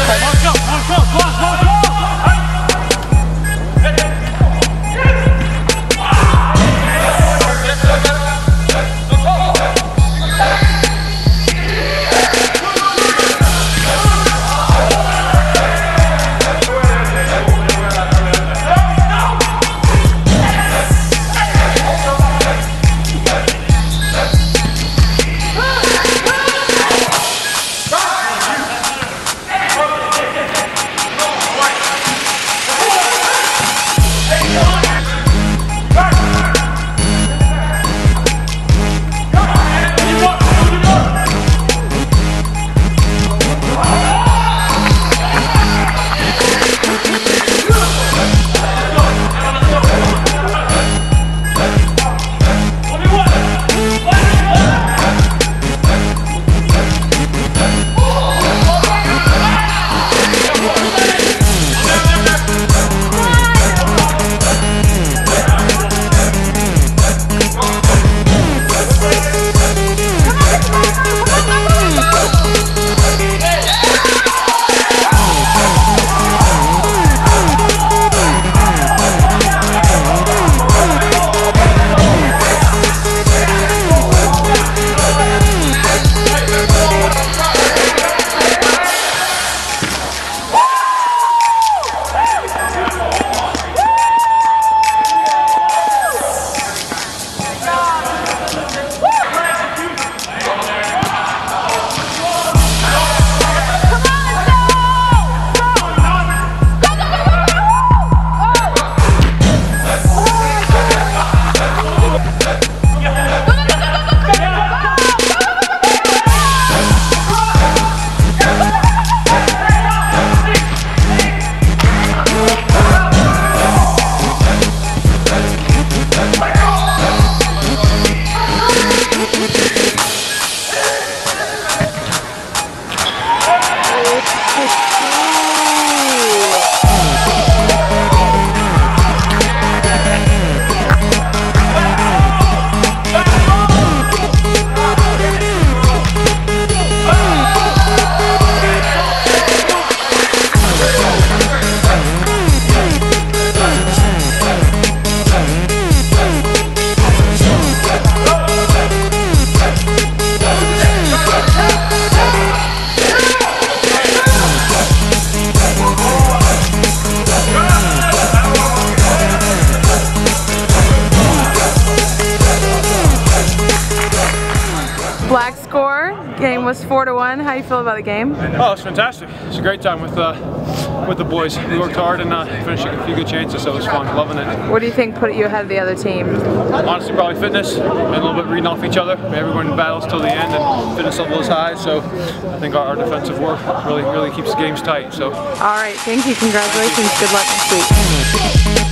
Black score, game was 4-1. How do you feel about the game? Oh, it's fantastic. It's a great time with the boys. We worked hard and finished a few good chances, so it was fun. Loving it. What do you think put you ahead of the other team? Honestly, probably fitness and a little bit reading off each other. Everyone battles till the end and fitness level is high, so I think our defensive work really keeps the games tight. So. All right, thank you. Congratulations. Good luck next week.